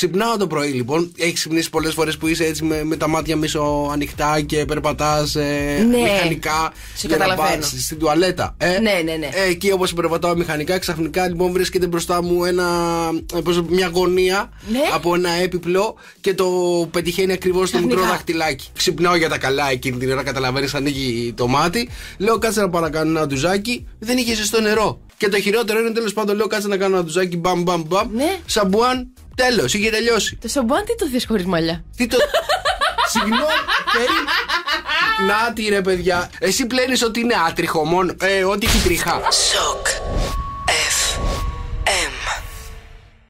Ξυπνάω το πρωί λοιπόν. Έχεις ξυπνήσει πολλές φορές που είσαι έτσι με τα μάτια μισοανοιχτά και περπατάς μηχανικά. Σε καταλαβαίνω. Στην τουαλέτα. Ναι. Εκεί όπως περπατάω μηχανικά, ξαφνικά λοιπόν βρίσκεται μπροστά μου μια γωνία από ένα έπιπλο και το πετυχαίνει ακριβώς στο μικρό δαχτυλάκι. Ξυπνάω για τα καλά εκείνη την ώρα, καταλαβαίνεις, ανοίγει το μάτι. Λέω κάτσε να πάω να κάνω ένα ντουζάκι. Δεν είχε ζεστό νερό. Και το χειρότερο είναι, τέλος πάντων, λέω κάτσε να κάνω ένα ντουζάκι. Μπαμ. Σαμπουάν, τέλος, είχε τελειώσει. Το σαμπουάν τι το θες χωρίς μαλλιά? Συγγνώμη, Νάτι ρε παιδιά. Εσύ πλένεις ότι είναι άτριχο μόνο. Ότι έχει τριχά. Σοκ.